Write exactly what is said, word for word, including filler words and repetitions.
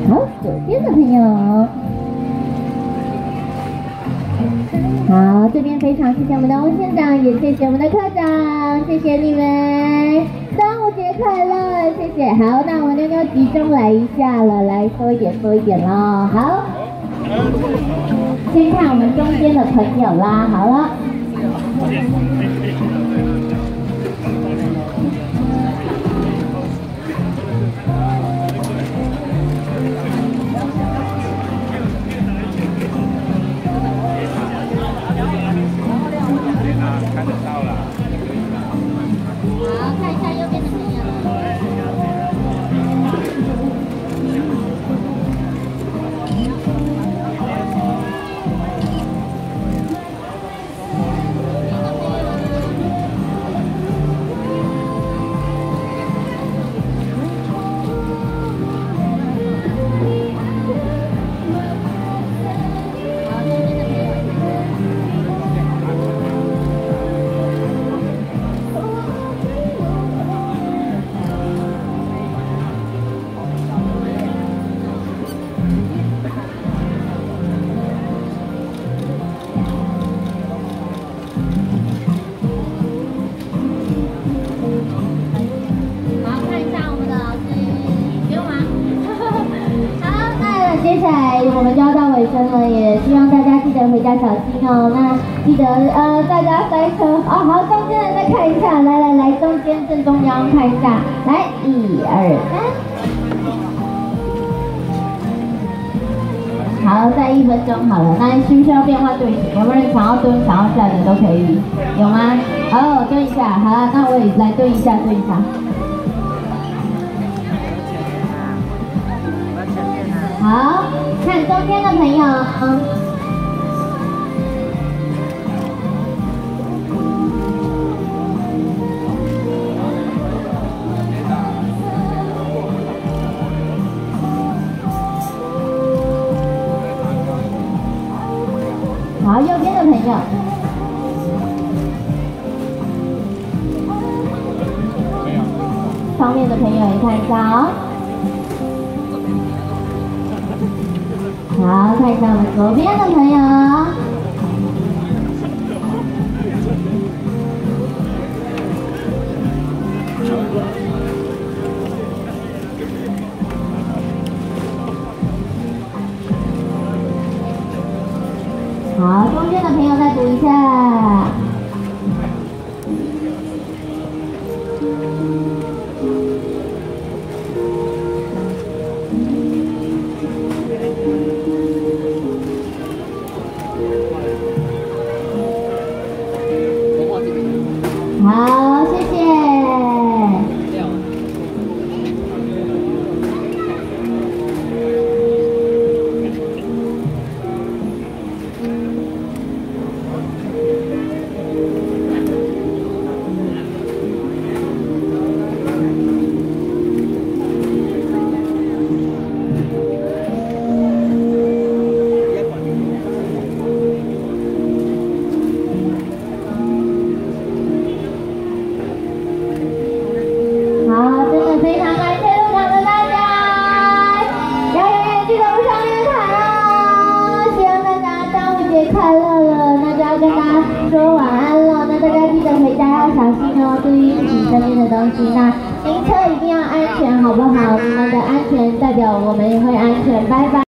好，左边的朋友。好，这边非常谢谢我们的翁县长，也谢谢我们的科长，谢谢你们，端午节快乐，谢谢。好，那我们妞妞集中来一下了，来收一点，收一点咯。好，先看我们中间的朋友啦，好了。接下来我们就要到尾声了，也希望大家记得回家小心哦。那记得呃，大家塞车哦。好，中间人再看一下，来来来，中间正中央看一下，来，一二三。好，再一分钟好了。那需不需要变换队形？有没有人想要蹲、想要站的都可以？有吗？哦，蹲一下。好了，那我也来蹲一下，蹲一下。好，看中间的朋友，嗯，好，右边的朋友，上面的朋友也看一下哦。好，看一下我们左边的朋友。好，中间的朋友再读一下。好，谢谢。快乐了，那就要跟大家说晚安了。那大家记得回家要小心哦，注意自己身边的东西。那行车一定要安全，好不好？你们的安全代表我们也会安全。拜拜。